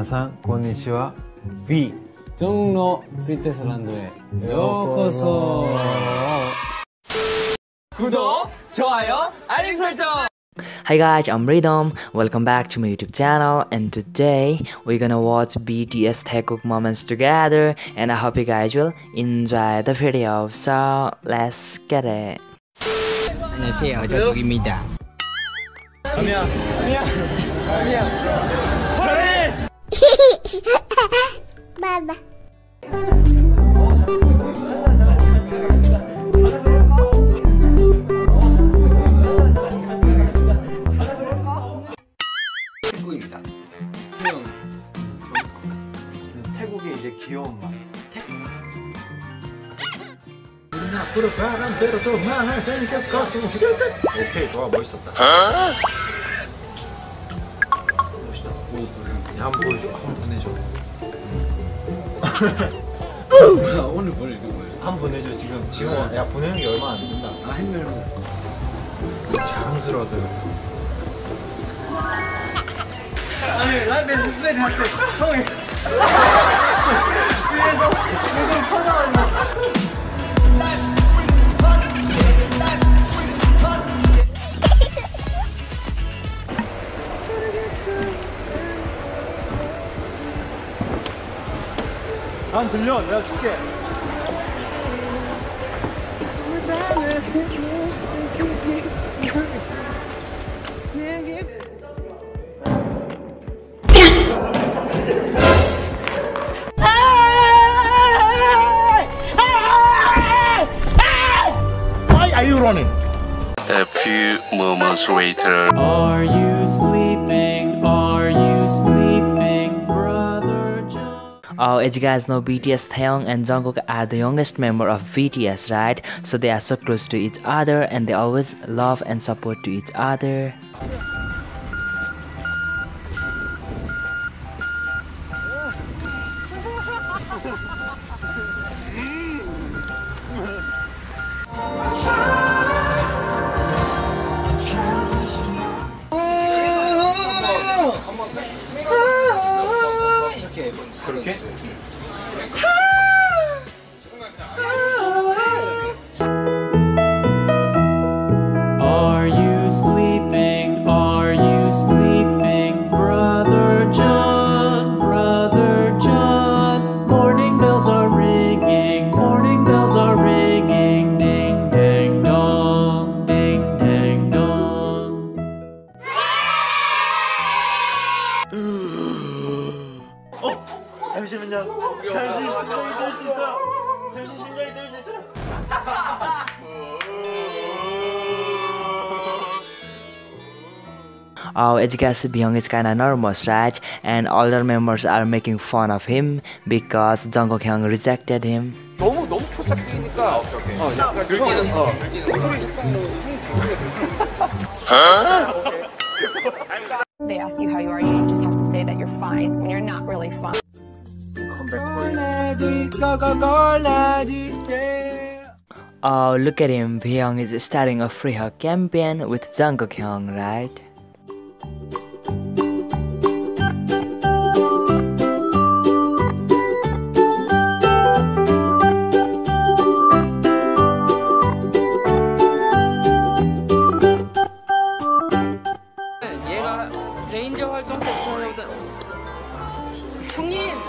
minasan konnichiwa. V 종로 BTS 란도에 요코소. 구독, 좋아요, 알림 설정. Hi guys, I'm Ridam. Welcome back to my YouTube channel, and today we're gonna watch BTS TaeKook moments together, and I hope you guys will enjoy the video. So let's get it. 안녕하세요, 저국입니다. 아미야. Baba. 태국입니다. 태용. 태국의 이제 귀여운 말. 오케이, 좋아, 멋있었다. 멋있다. 야, 한번 보여줘. 한번 보내줘. 오늘 보내는 거예요? 한번 보내줘. 지금 야, 보내는 게 얼마 안 된다. 아, 했네요. 자랑스러워서 그래. 아니, 라이브에서 스웨이 할때 형이 뒤에서 무슨 터져가지고 난 들려, 내가 줄게. Why are you running? A few moments later. Are you sleeping? Are you sleeping, brother John? Oh, as you guys know, BTS Taehyung and Jungkook are the youngest member of BTS, right? So they are so close to each other, and they always love and support to each other. 그렇게? Are you sleeping? Are you sleeping, brother John? Brother John. Morning bells are ringing. Morning bells are ringing. Ding dang dong. Ding dang dong. 잠시만요. 잠시 심장이 들 수 있어. 잠시 심장이 들 수 있어. Oh, as you guys see, Bhyung is kinda nervous, right? And older members are making fun of him because Jungkook Hyung rejected him. 너무 포착 끼니까 약간 들키는 거. They ask you how you are, you just have to say that you're fine when you're not really fine. Oh, look at him. Bhyung is starting a free hug campaign with Jungkook Hyung, right? 얘가 제인저 활동 때 보여오던 형님!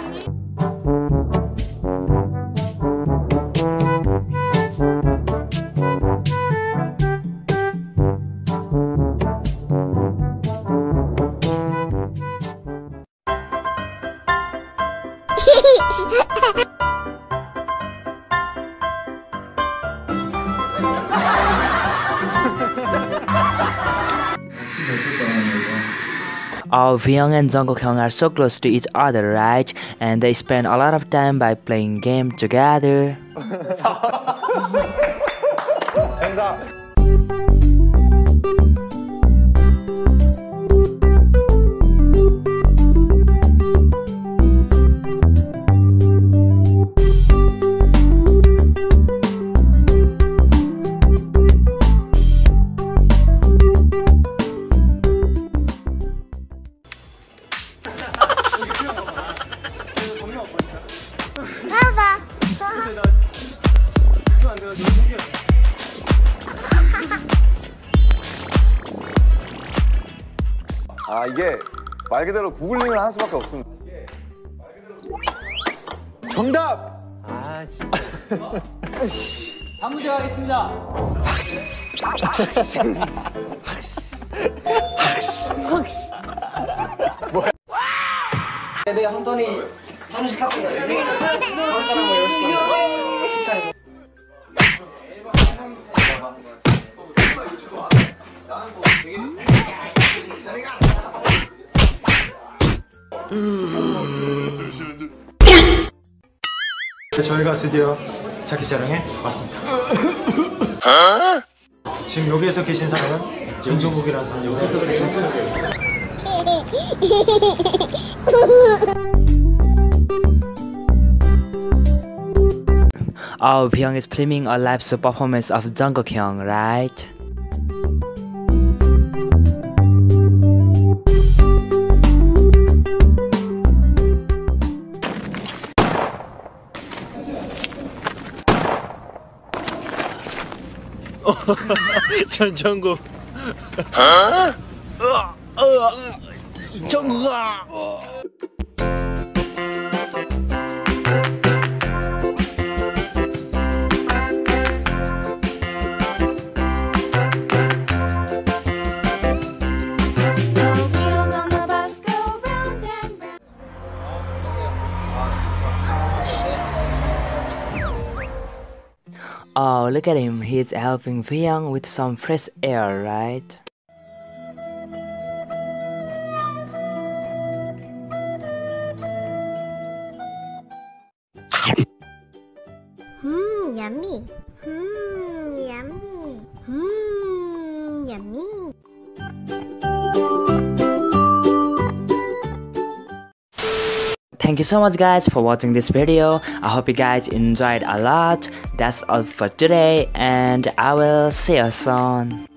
Oh, Bhyung and Jungkook Hyung are so close to each other, right? And they spend a lot of time by playing game together. 정답. 이게 말 그대로 구글링을 할 수밖에 없습니다. 정답! 아 진짜. 다음 문제 가겠습니다. 내가 혼돈이 하나씩 갖고 있는 저희가 드디어 자기 자랑에 왔습니다. 지금 여기에서 계신 사람은 윤종국이라는 사람. 여기서 계신 사람은 Oh, Bhyung is filming a live show performance of Jungkook Hyung, right? 정국. 정국아. Oh, look at him, he's helping Bhyung with some fresh air, right? Yummy. Yummy. Yummy. Thank you so much guys for watching this video. I hope you guys enjoyed a lot. That's all for today and I will see you soon.